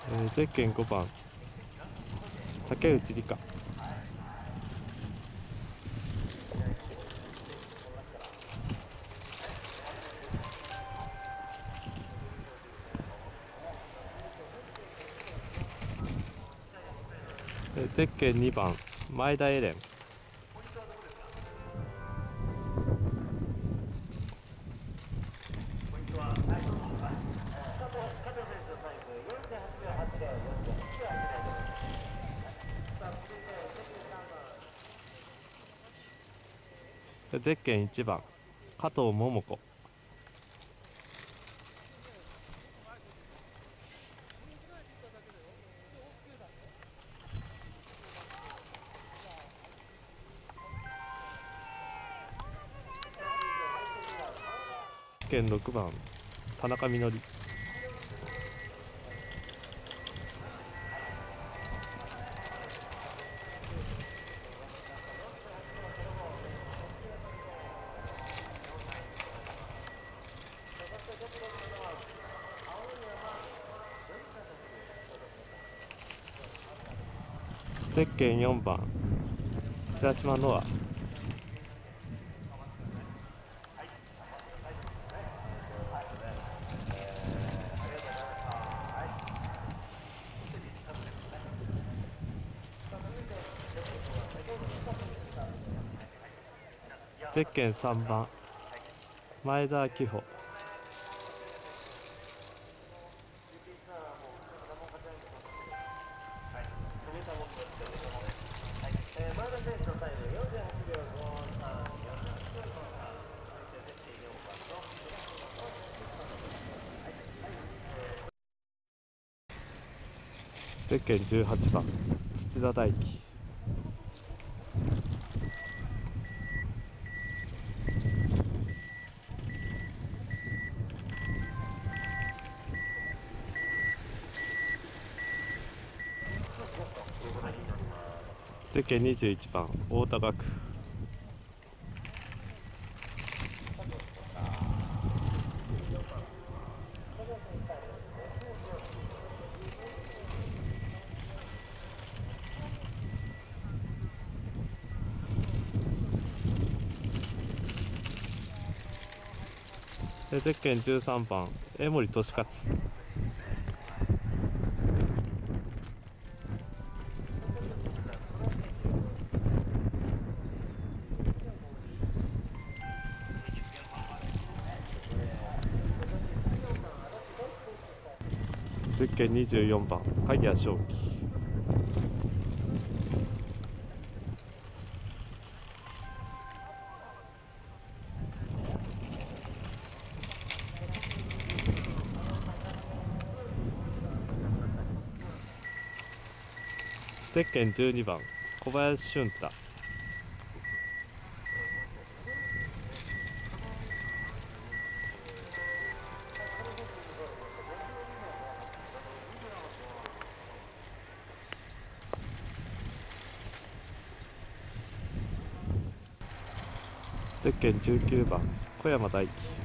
ゼッケン5番竹内理香。ゼッケン2番前田エレン。ゼッケン1番加藤桃子。ゼッケン6番田中みのり。ゼッケン4番平島ノア。ゼッケン3番前田明穂。ゼッケン18番土田大輝。ゼッケン21番太田岳。ゼッケン13番江森利勝。ゼッケン24番鍵谷翔樹。ゼッケン12番小林俊太。ゼッケン19番小山大輝。